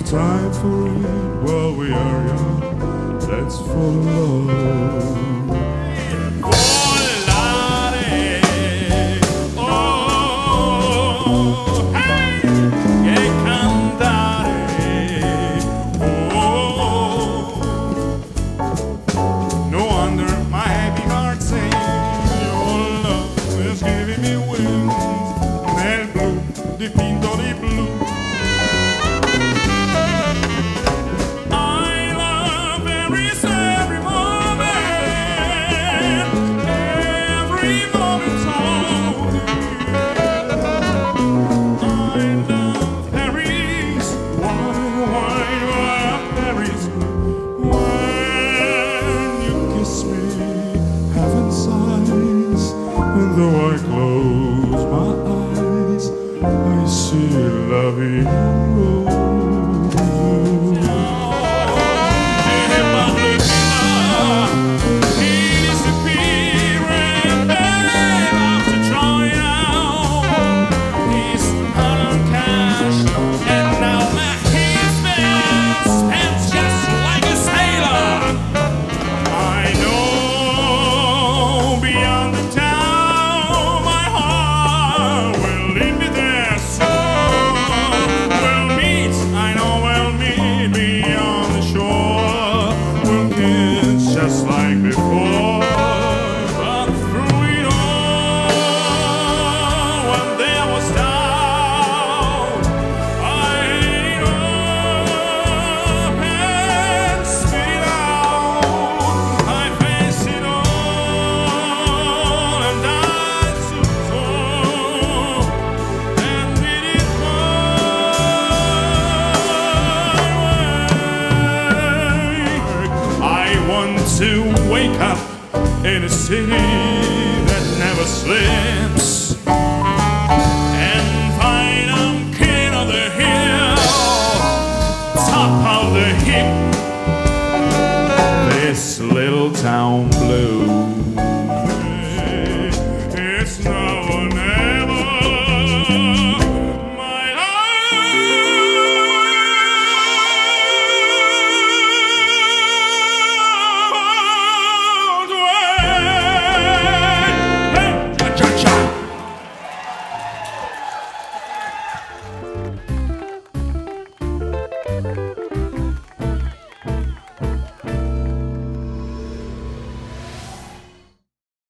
time for it while we are young. Let's fall in love. Dipinto di blu. I love every moment on you. I love Paris, why Paris? When you kiss me, heaven sighs, and though I close my eyes, I see love in you. Just like before, but through it all, when there was doubt, I ate up and spit it out. I faced it all and I took all and did it my way. I want to wake up in a city that never sleeps and find I'm king of the hill, top of the heap, this little town blue.